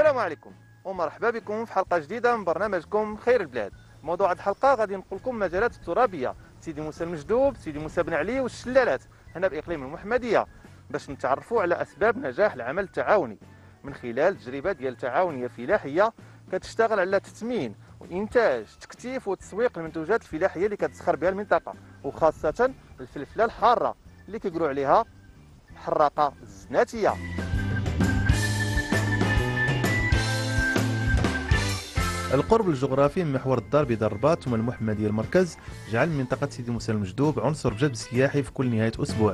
السلام عليكم ومرحبا بكم في حلقة جديدة من برنامجكم خير البلاد. موضوع هذه الحلقة غادي نقول لكم مجالات الترابية سيدي موسى المجدوب، سيدي موسى بن علي والشلالات هنا بإقليم المحمدية، باش نتعرفوا على أسباب نجاح العمل التعاوني من خلال تجربة ديال تعاونية فلاحية كتشتغل على تثمين وإنتاج تكثيف وتسويق المنتوجات الفلاحية اللي كتزخر بها المنطقة، وخاصة الفلفلة الحارة اللي كيقولوا عليها حراقة الزناتية. القرب الجغرافي من محور الدار بين الرباط ثم المحمدية المركز جعل من منطقة سيدي موسى المجدوب عنصر جذب سياحي في كل نهاية أسبوع.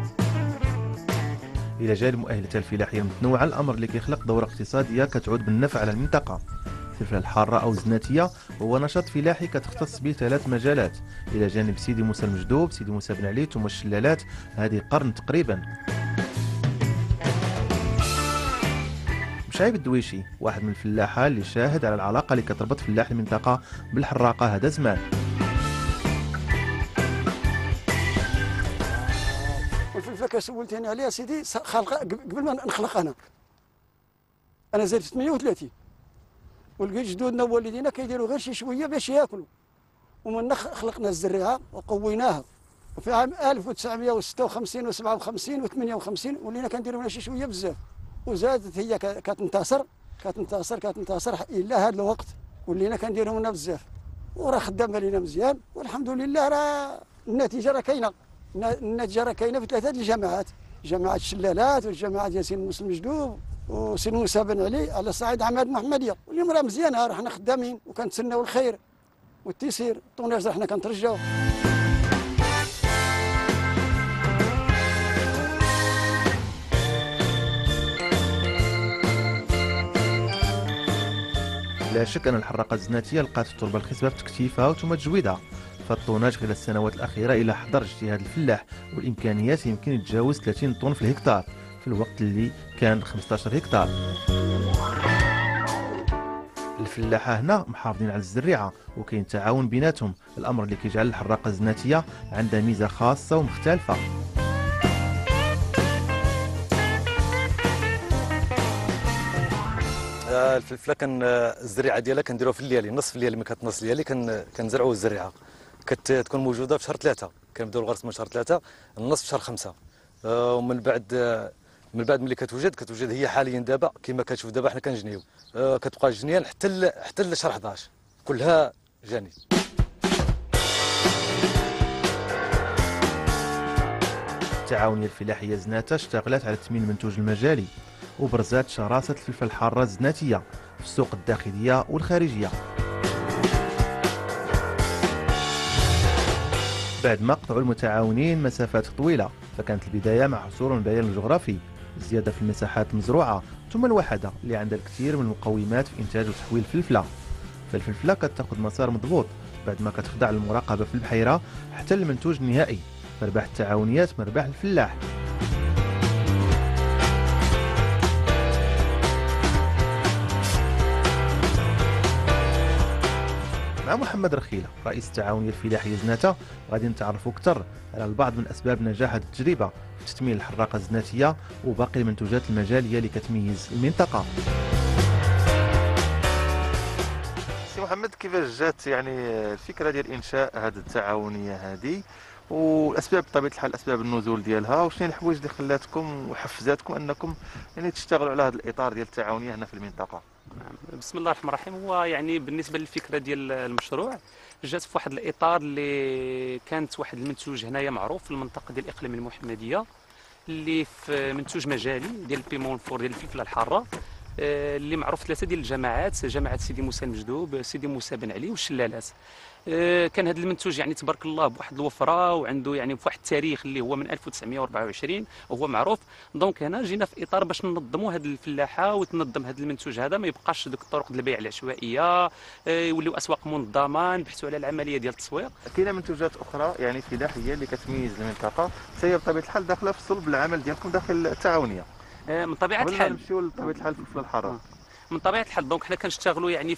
إلى جانب مؤهلاتها الفلاحية المتنوعة، الأمر اللي كيخلق دورة اقتصادية كتعود بالنفع على المنطقة. الفلفلة الحارة أو الزناتية هو نشاط فلاحي كتختص به 3 مجالات، إلى جانب سيدي موسى المجدوب، سيدي موسى بن علي ثم الشلالات هذه قرن تقريبا. شعيب الدويشي واحد من الفلاحة اللي شاهد على العلاقة اللي كتربط فلاح المنطقة بالحراقة هذا زمان. والفلفله كسولتني عليها سيدي خالقه قبل ما نخلق انا زدت 38 ولقيت جدودنا ووالدينا كيديروا غير شي شويه باش ياكلوا، ومن خلقنا الزريعه وقويناها، وفي عام 1956 و57 و58 ولينا كنديروا شي شويه بزاف، وزادت هي كتنتصر الى هذا الوقت ولينا كنديروا منها بزاف، وراه خدامه لينا مزيان والحمد لله. راه النتيجه راه كاينه، النتيجه راه كاينه في 3 الجامعات، جامعه الشلالات والجامعه ديال سيدي موسى المجدوب وسيدي موسى بن علي على صعيد عماد المحمديه، واليوم راه مزيانه، راه حنا خدامين وكنتسناو الخير والتيسير، الطوناج راه حنا كنترجاو. لا شك أن الحراقة الزناتية لقات التربة الخصبة في تكثيفها وثم تجويدها، فالطوناج خلال السنوات الأخيرة إلى حضر اجتهاد الفلاح والإمكانيات يمكن يتجاوز 30 طن في الهكتار في الوقت اللي كان 15 هكتار. الفلاحة هنا محافظين على الزريعة وكاين تعاون بيناتهم، الأمر اللي كيجعل الحراقة الزناتية عندها ميزة خاصة ومختلفة. الفلفله كان الزريعه ديالها كنديروها في الليالي، نصف الليالي ملي كتنص الليالي كنزرعوا الزريعه، كتكون موجوده في شهر 3، كنبداو الغرس من شهر 3 النصف في شهر 5، ومن بعد ملي كتوجد هي حاليا دابا كما كتشوف دابا حنا كنجنيو، كتبقى جنيان حتى لشهر 11 كلها جاني. التعاونية الفلاحية زناتة اشتغلت على تثمين المنتوج المجالي وبرزات شراسة الفلفل الحارة الزناتية في السوق الداخلية والخارجية. بعد ما قطعوا المتعاونين مسافات طويلة، فكانت البداية مع حصول البيان الجغرافي، الزيادة في المساحات المزروعة، ثم الوحدة اللي عندها الكثير من المقومات في إنتاج وتحويل الفلفلة. فالفلفلة كتاخذ مسار مضبوط بعد ما كتخضع للمراقبة في البحيرة حتى المنتوج النهائي، فرباح التعاونيات مرباح الفلاح. مع محمد رخيلة رئيس التعاونية الفلاحية زناتة غادي نتعرفوا أكثر على البعض من أسباب نجاح هذه التجربة في تثمين الحراقة الزناتية وباقي المنتوجات المجالية اللي كتميز المنطقة. سي محمد، كيفاش جات يعني الفكرة ديال إنشاء هذه التعاونية هذه، والأسباب بطبيعة الحال أسباب النزول ديالها، وشنو الحوايج اللي خلاتكم وحفزاتكم أنكم يعني تشتغلوا على هذا الإطار ديال التعاونية هنا في المنطقة؟ بسم الله الرحمن الرحيم. هو يعني بالنسبه للفكره ديال المشروع جات في واحد الاطار اللي كانت واحد المنتوج هنايا معروف في المنطقه ديال الاقليم المحمديه، اللي في منتوج مجالي ديال البيمون فور ديال الفلفله الحاره، اللي معروف 3 ديال الجماعات، جماعه سيدي موسى المجدوب، سيدي موسى بن علي والشلالات. كان هذا المنتوج يعني تبارك الله بواحد الوفره، وعنده يعني بواحد التاريخ اللي هو من 1924 وهو معروف. دونك هنا جينا في اطار باش ننظموا هذه الفلاحه وتنظم هذا المنتوج هذا، ما يبقاش ذوك الطرق ديال البيع العشوائيه، يوليو اسواق منظمه، نبحثوا على العمليه ديال التسويق. كاينه منتوجات اخرى يعني فلاحيه اللي كتميز المنطقه، هي بطبيعه الحال داخله في صلب العمل ديالكم داخل التعاونيه. من طبيعه الحال نمشيو لطبيعه الحال في الفلفله الحاره. من طبيعه الحال دونك حنا كنشتغلوا يعني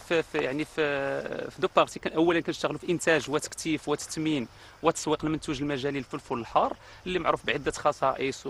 في دو بارتي. اولا كنشتغلوا في انتاج وتكثيف وتثمين وتسويق المنتوج المجالي الفلفل الحار اللي معروف بعده خصائص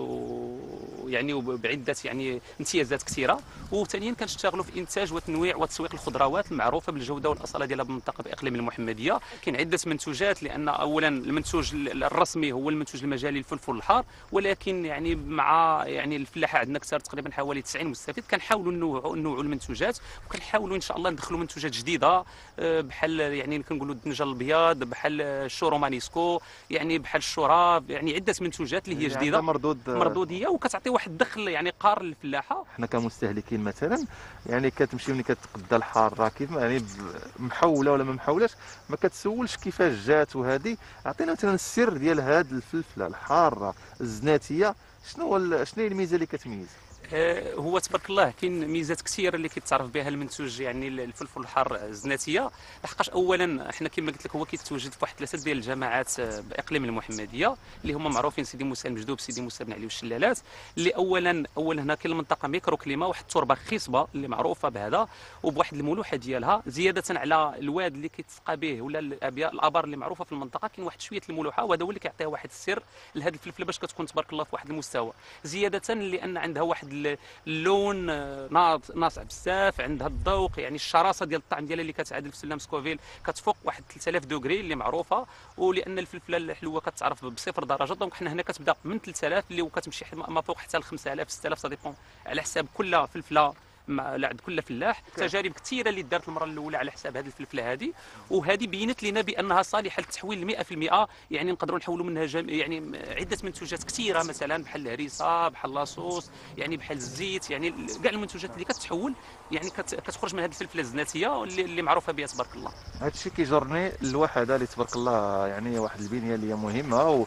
ويعني وبعده يعني امتيازات كثيره. وثانيا كنشتغلوا في انتاج وتنويع وتسويق الخضروات المعروفه بالجوده والاصاله ديالها بالمنطقه باقليم المحمديه. كاين عده منتوجات، لان اولا المنتوج الرسمي هو المنتوج المجالي الفلفل الحار، ولكن يعني مع يعني الفلاحه عندنا كثر تقريبا حوالي 90 مستفيد. كنحاولوا نوعوا المنتوجات، وكنحاولوا ان شاء الله ندخلوا منتوجات جديده بحال يعني كنقولوا الدنجل الابيض، بحال الشورومانيسكو، يعني بحال الشراب، يعني عده منتوجات اللي هي جديده مردوديه وكتعطي واحد الدخل يعني قار للفلاحه. حنا كمستهلكين مثلا يعني كتمشي ملي كتقدا الحاره كيف يعني محوله ولا ما محولش، ما كتسولش كيفاش جات. وهذه عطينا مثلا السر ديال هذه الفلفله الحاره الزناتيه، شنو هي الميزه اللي كتميز؟ هو تبارك الله كاين ميزات كثيره اللي كيتعرف بها المنتوج يعني الفلفل الحار الزناتيه. لحقاش اولا حنا كما قلت لك هو كيتواجد في واحد 3 ديال الجماعات باقليم المحمديه اللي هما معروفين سيدي موسى المجدوب، سيدي موسى بن علي والشلالات. اللي اولا هنا كاين المنطقه ميكرو كليما، واحد التربه خصبه اللي معروفه بهذا وبواحد الملوحه ديالها، زياده على الواد اللي كيتسقى به ولا الابار اللي معروفه في المنطقه، كاين واحد شويه الملوحه، وهذا هو اللي كيعطيها واحد السر لهذه الفلفله باش كتكون تبارك الله في واحد المستوى. زياده لان عندها واحد اللون ناصع بزاف، عندها الذوق يعني الشراسه ديال الطعم ديالها اللي كتعادل في سلام سكوفيل كتفوق واحد 3000 دوغري اللي معروفه. ولان الفلفله الحلوه كتعرف بصفر درجات، دونك حنا هنا كتبدا من 3000 اللي وكتمشي ما فوق حتى ل 5000 6000 صديقون على حساب كل فلفله عند كل فلاح. تجارب كثيره اللي دارت المره الاولى على حساب هذه الفلفله هذه، وهذه بينت لنا بانها صالحه للتحويل 100%. يعني نقدروا نحولوا منها يعني عده منتوجات كثيره، مثلا بحال الهريسه، بحال لاصوص، يعني بحال الزيت، يعني كاع المنتوجات اللي كتحول يعني كتخرج من هذه الفلفله الزناتيه اللي معروفه بها تبارك الله. هذا الشيء كيجرني الوحده اللي تبارك الله يعني واحد البنيه اللي هي مهمه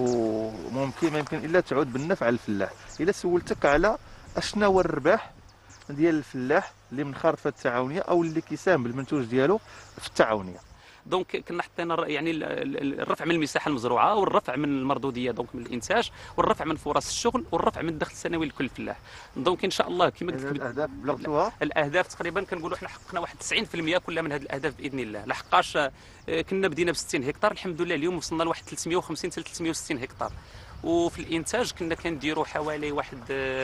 وممكن ما يمكن الا تعود بالنفع على الفلاح. الا سولتك على اشنا هو الربح ديال الفلاح اللي من خارطه التعاونيه او اللي كيساهم بالمنتوج ديالو في التعاونيه، دونك كنا حطينا يعني الرفع من المساحه المزروعه، والرفع من المردوديه دونك من الانتاج، والرفع من فرص الشغل، والرفع من الدخل السنوي لكل فلاح. دونك ان شاء الله كما قلت لك الاهداف بلغتوها. الاهداف تقريبا كنقولوا حنا حققنا واحد 90% كلها من هذه الاهداف باذن الله. لحقاش كنا بدينا ب 60 هكتار، الحمد لله اليوم وصلنا لواحد 350 حتى 360 هكتار. وفي الانتاج كنا كنديروا حوالي واحد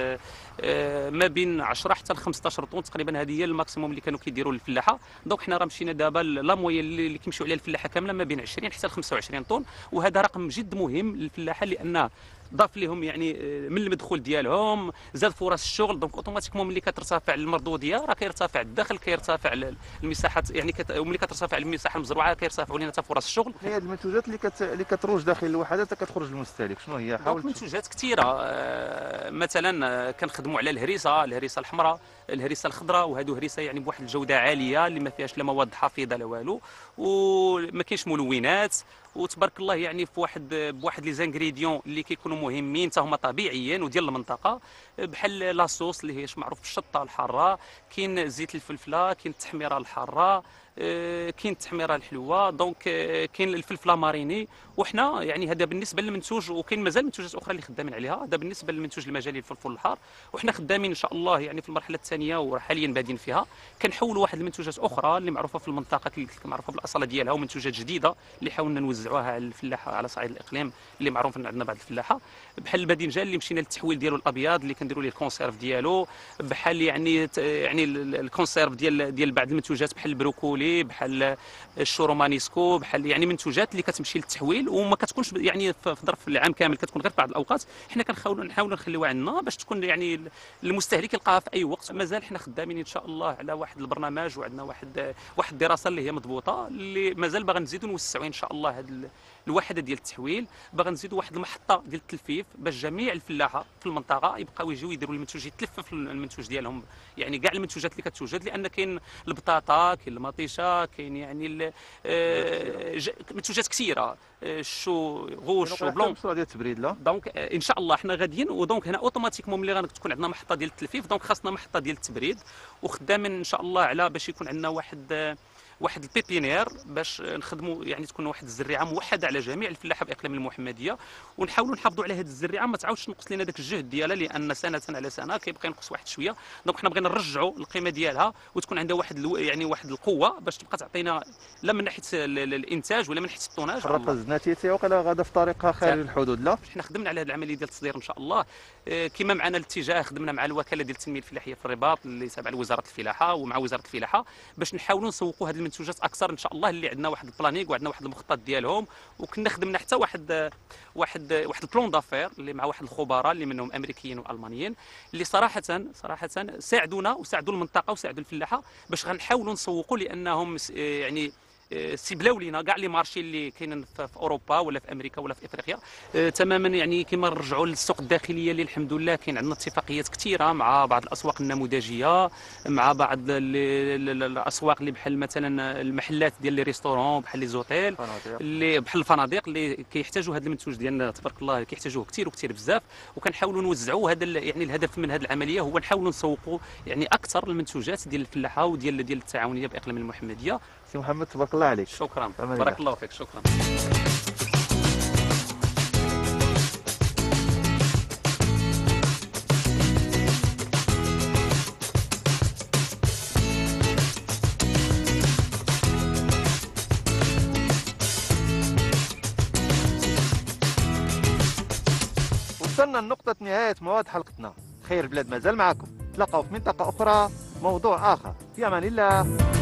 ما بين 10 حتى ل 15 طن تقريبا، هذه هي الماكسيموم اللي كانوا كيديروا الفلاحه. دونك حنا راه مشينا دابا لا مويه اللي كيمشيو عليها الفلاحه كامله ما بين 20 حتى ل 25 طن، وهذا رقم جد مهم للفلاحه لانه ضاف لهم يعني من المدخول ديالهم، زاد فرص الشغل. دونك اوتوماتيكمون ملي كترتفع المردوديه راه كيرتفع الدخل، كيرتفع المساحات يعني وملي كترتفع المساحه المزروعه كيرتفعوا لنا حتى فرص الشغل. هي المنتوجات اللي كتروج داخل الوحده حتى كتخرج للمستهلك شنو هي؟ حاول منتوجات كثيره. مثلا كنخدموا على الهريسه الحمراء، الهريسه الخضراء، وهذو هريسه يعني بواحد الجوده عاليه اللي ما فيهاش لا مواد حافظه لا والو، وما كاينش ملونات، وتبارك الله يعني بواحد لي زانغريديون اللي كيكونوا مهمين حتى هما طبيعيين وديال المنطقه، بحال لاصوص اللي هي معروف بالشطه الحاره، كاين زيت الفلفله، كاين التحميره الحاره، كاين التحميره الحلوه، دونك كاين الفلفله ماريني. وحنا يعني هذا بالنسبه للمنتوج، وكاين مازال منتوجات اخرى اللي خدامين عليها. هذا بالنسبه للمنتوج المجالي الفلفل الحار، وحنا خدامين ان شاء الله يعني في المرحله الثانيه وحاليا بادين فيها. كنحولوا واحد المنتوجات اخرى اللي معروفه في المنطقه معروفه بالاصاله ديالها، ومنتوجات جديده اللي حاولنا نوزعوها على الفلاحه على صعيد الاقليم اللي معروف ان عندنا بعض الفلاحه، بحال الباذنجان اللي مشينا للتحويل ديالو الابيض اللي كنديروا ليه الكونسيرف ديالو، بحال يعني الكونسيرف ديال بعض المنتوجات بحال البروكولي، بحال الشورومانيسكو، بحال يعني منتوجات اللي كتمشي للتحويل وما كتكونش يعني في ظرف العام كامل، كتكون غير في بعض الاوقات. حنا كنحاولوا نخليوها عندنا باش تكون يعني المستهلك يلقاها في اي وقت. مازال حنا خدامين ان شاء الله على واحد البرنامج، وعندنا واحد الدراسه اللي هي مضبوطه اللي مازال باغي نزيدوا نوسعوا ان شاء الله هذه الوحده ديال التحويل. باغي نزيدوا واحد المحطه ديال التلفيف باش جميع الفلاحه في المنطقه يبقاو يجيو يديروا المنتوج، يتلفف المنتوج ديالهم، يعني كاع المنتوجات اللي كتوجد، لان كاين البطاطا، كاين المطيشه، كاين يعني منتوجات كثيره، الشو غوش وبلون ديال التبريد. لا دونك ان شاء الله حنا غاديين، ودونك هنا اوتوماتيكمون ملي غتكون عندنا محطه ديال التلفيف دونك خاصنا محطه ديال التبريد، وخدامين ان شاء الله على باش يكون عندنا واحد واحد البيبينير باش نخدموا يعني تكون واحد الزريعه موحده على جميع الفلاحه باقليم المحمديه، ونحاولوا نحافظوا على هذه الزريعه ما تعاودش تنقص لنا داك الجهد ديالها، لان سنه على سنه كيبقى ينقص واحد شويه. دونك حنا بغينا نرجعوا القيمه ديالها وتكون عندها واحد يعني واحد القوه باش تبقى تعطينا لا من ناحيه الانتاج ولا من ناحيه الطوناج. الرقص الناتجه وقيلا غادا في طريقها خارج الحدود. لا حنا خدمنا على هذه العمليه ديال التصدير ان شاء الله. كما معنا الاتجاه خدمنا مع الوكاله ديال التنميه الفلاحيه في الرباط اللي تابعه لوزاره الفلاحه ومع وزاره الفلاحه باش نحاولوا نسوقوا هذه المنتوجات اكثر ان شاء الله، اللي عندنا واحد البلانينغ وعندنا واحد المخطط ديالهم. وكنا خدمنا حتى واحد البلون دافير اللي مع واحد الخبراء اللي منهم امريكيين والمانيين اللي صراحه ساعدونا وساعدوا المنطقه وساعدوا الفلاحه باش غنحاولوا نسوقوا، لانهم يعني سيبلاو لينا كاع لي مارشي اللي كاينين في اوروبا ولا في امريكا ولا في افريقيا تماما. يعني كما نرجعوا للسوق الداخليه اللي الحمد لله كاين عندنا اتفاقيات كثيره مع بعض الاسواق النموذجيه، مع بعض الاسواق اللي بحال مثلا المحلات ديال لي ريستورون بحال لي زوتيل اللي بحال الفنادق اللي كيحتاجوا هذا المنتوج ديالنا تبارك الله كيحتاجوه كثير وكثير بزاف. وكنحاولوا نوزعوا هذا يعني الهدف من هذه العمليه هو نحاولوا نسوقوا يعني اكثر المنتوجات ديال الفلاحه وديال التعاونيه باقليم المحمديه. سي محمد تبارك الله عليك. شكرا بارك الله فيك. شكرا. وصلنا لنقطة نهاية مواد حلقتنا. خير البلاد مازال معكم، تلقاو في منطقة أخرى موضوع آخر. في أمان الله.